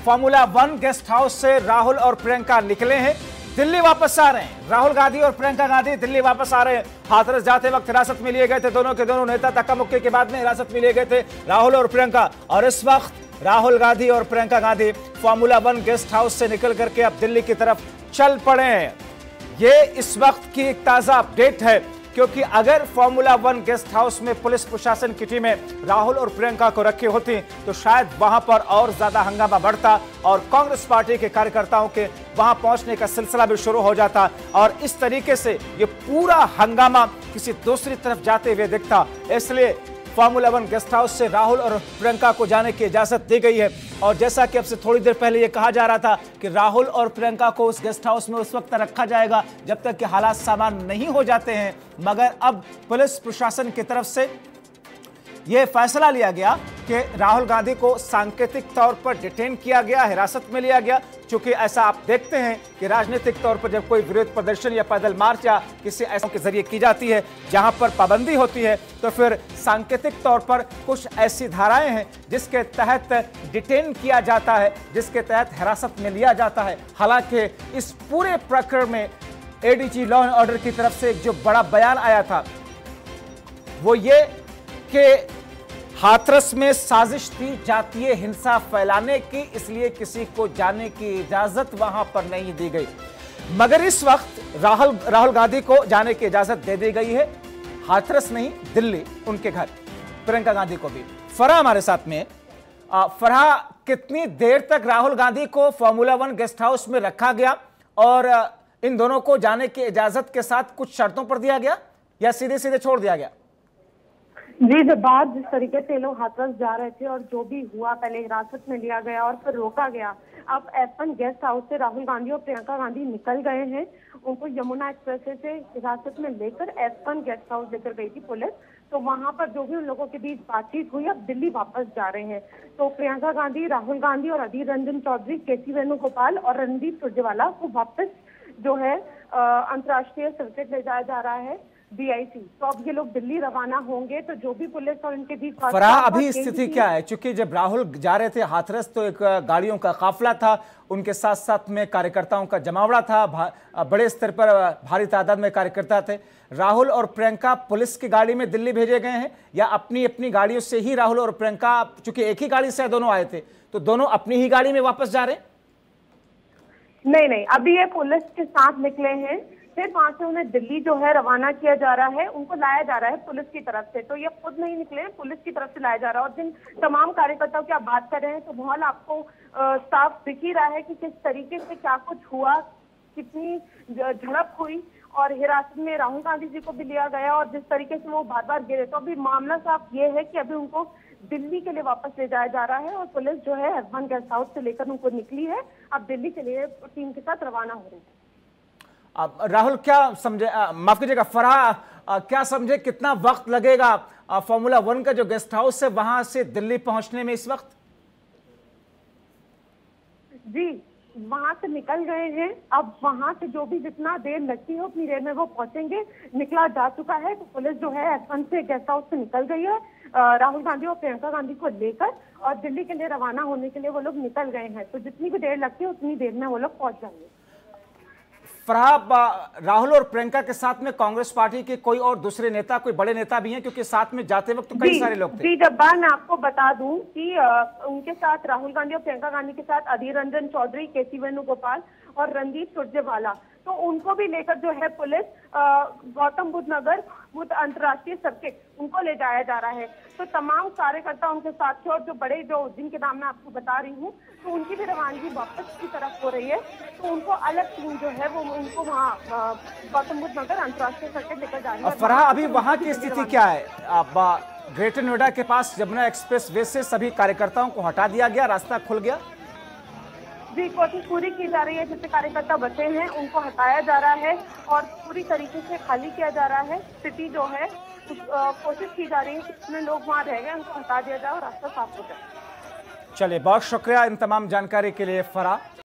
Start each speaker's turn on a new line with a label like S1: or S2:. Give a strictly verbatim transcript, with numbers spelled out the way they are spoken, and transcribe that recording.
S1: Formula one guest house से राहुल और प्रियंका निकले हैं, दिल्ली वापस आ रहे हैं। राहुल गांधी और प्रियंका गांधी दिल्ली वापस आ रहे हैं। हाथरस जाते वक्त हिरासत में लिए गए थे दोनों के दोनों नेता, धक्का मुक्की के बाद में हिरासत में लिए गए थे राहुल और प्रियंका। और इस वक्त राहुल गांधी और Priyanka Gandhi formula one guest house से निकल करके अब दिल्ली की तरफ चल पड़े हैं। ये इस वक्त की एक ताजा अपडेट है, क्योंकि अगर फॉर्मूला वन गेस्ट हाउस में पुलिस प्रशासन की टीमें राहुल और प्रियंका को रखी होती तो शायद वहां पर और ज्यादा हंगामा बढ़ता और कांग्रेस पार्टी के कार्यकर्ताओं के वहां पहुंचने का सिलसिला भी शुरू हो जाता और इस तरीके से ये पूरा हंगामा किसी दूसरी तरफ जाते हुए दिखता। इसलिए फॉर्मूला वन गेस्ट हाउस से राहुल और प्रियंका को जाने की इजाजत दी गई है। और जैसा कि अब से थोड़ी देर पहले यह कहा जा रहा था कि राहुल और प्रियंका को उस गेस्ट हाउस में उस वक्त रखा जाएगा जब तक कि हालात सामान्य नहीं हो जाते हैं, मगर अब पुलिस प्रशासन की तरफ से यह फैसला लिया गया कि राहुल गांधी को सांकेतिक तौर पर डिटेन किया गया, हिरासत में लिया गया। चूंकि ऐसा आप देखते हैं कि राजनीतिक तौर पर जब कोई विरोध प्रदर्शन या पैदल मार्च या किसी ऐसे के जरिए की जाती है जहां पर पाबंदी होती है, तो फिर सांकेतिक तौर पर कुछ ऐसी धाराएं हैं जिसके तहत डिटेन किया जाता है, जिसके तहत हिरासत में लिया जाता है। हालांकि इस पूरे प्रकरण में एडीजी लॉ एंड ऑर्डर की तरफ से एक जो बड़ा बयान आया था वो ये कि हाथरस में साजिश थी जातीय हिंसा फैलाने की, इसलिए किसी को जाने की इजाजत वहां पर नहीं दी गई। मगर इस वक्त राहुल राहुल गांधी को जाने की इजाजत दे दी गई है, हाथरस नहीं दिल्ली उनके घर। प्रियंका गांधी को भी। फरहा हमारे साथ में। फरहा, कितनी देर तक राहुल गांधी को फॉर्मूला वन गेस्ट हाउस में रखा गया और इन दोनों को जाने की इजाजत के साथ कुछ शर्तों पर दिया गया या सीधे सीधे छोड़ दिया गया?
S2: जी, जब बाद जिस तरीके से लोग हाथरस जा रहे थे और जो भी हुआ, पहले हिरासत में लिया गया और फिर रोका गया। अब एफ वन गेस्ट हाउस से राहुल गांधी और प्रियंका गांधी निकल गए हैं। उनको यमुना एक्सप्रेस से हिरासत में लेकर एफ वन गेस्ट हाउस लेकर गई थी पुलिस। तो वहां पर जो भी उन लोगों के बीच बातचीत हुई, अब दिल्ली वापस जा रहे हैं। तो प्रियंका गांधी, राहुल गांधी और अधीर रंजन चौधरी, के सी वेणुगोपाल और रणदीप सुरजेवाला को वापस जो है अंतर्राष्ट्रीय सर्किट ले जाया जा रहा है, डी आई सी। तो अब ये लोग दिल्ली रवाना होंगे। तो जो भी पुलिस और इनके बीच
S1: फराह, अभी स्थिति क्या है? क्योंकि जब राहुल जा रहे थे हाथरस तो एक गाड़ियों का काफिला था, उनके साथ साथ में कार्यकर्ताओं का जमावड़ा था, बड़े स्तर पर भारी तादाद में कार्यकर्ता थे। राहुल और प्रियंका पुलिस की गाड़ी में दिल्ली भेजे गए हैं या अपनी अपनी गाड़ियों से ही राहुल और प्रियंका, चूंकि एक ही गाड़ी से दोनों आए थे, तो दोनों अपनी ही गाड़ी में वापस जा रहे हैं?
S2: नहीं नहीं, अभी ये पुलिस के साथ निकले हैं, फिर वहां से उन्हें दिल्ली जो है रवाना किया जा रहा है। उनको लाया जा रहा है पुलिस की तरफ से। तो ये खुद नहीं निकले, पुलिस की तरफ से लाया जा रहा है। और जिन तमाम कार्यकर्ताओं की आप बात कर रहे हैं तो माहौल आपको आ, साफ दिख ही रहा है कि किस तरीके से क्या कुछ हुआ, कितनी झड़प हुई और हिरासत में राहुल गांधी जी को भी लिया गया और जिस तरीके से वो बार बार गिरे। तो अभी मामला साफ ये है कि अभी उनको दिल्ली के लिए वापस ले जाया जा रहा है और पुलिस जो है एफ वन गेस्ट हाउस से लेकर उनको निकली है, अब दिल्ली के लिए टीम के साथ रवाना हो रही है।
S1: अब राहुल क्या समझे, माफ कीजिएगा फराह, क्या समझे कितना वक्त लगेगा फॉर्मूला वन का जो गेस्ट हाउस है वहां से दिल्ली पहुंचने में इस वक्त?
S2: जी, वहां से निकल गए हैं। अब वहां से जो भी जितना देर लगती है उतनी देर में वो पहुंचेंगे। निकला जा चुका है। तो पुलिस जो है एफ वन से गेस्ट हाउस से निकल गई है राहुल गांधी और प्रियंका गांधी को लेकर और दिल्ली के लिए रवाना होने के लिए वो लोग निकल गए हैं। तो जितनी भी देर लगती है उतनी देर में वो लोग पहुंच जाएंगे।
S1: फराह, राहुल और प्रियंका के साथ में कांग्रेस पार्टी के कोई और दूसरे नेता, कोई बड़े नेता भी हैं? क्योंकि साथ में जाते वक्त तो कई सारे लोग थे।
S2: जी जब्बार, मैं आपको बता दूं कि आ, उनके साथ राहुल गांधी और प्रियंका गांधी के साथ अधीर रंजन चौधरी, के सी वेणुगोपाल और रणदीप सुरजेवाला, तो उनको भी लेकर जो है पुलिस गौतम बुद्ध नगर बुद्ध अंतर्राष्ट्रीय सर्किट उनको ले जाया जा रहा है। तो तमाम कार्यकर्ता उनके साथ थे और जो बड़े जो जिनके नाम मैं आपको बता रही हूँ, तो उनकी भी रवानगी वापस की तरफ हो रही है। तो उनको अलग टीम जो है वो उनको वहाँ गौतम बुद्ध नगर अंतर्राष्ट्रीय सर्किट लेकर जा रही है।
S1: फराह, अभी वहाँ की स्थिति क्या है? ग्रेटर नोएडा के पास यमुना एक्सप्रेस वे से सभी कार्यकर्ताओं को हटा दिया गया, रास्ता खुल गया?
S2: जी, कोशिश पूरी की जा रही है। जितने कार्यकर्ता बचे हैं उनको हटाया जा रहा है और पूरी तरीके से खाली किया जा रहा है। स्थिति जो है कोशिश की जा रही है कि जितने लोग वहाँ रह गए उनको हटा दिया जाए और रास्ता साफ हो जाए।
S1: चलिए, बहुत शुक्रिया इन तमाम जानकारी के लिए फराह।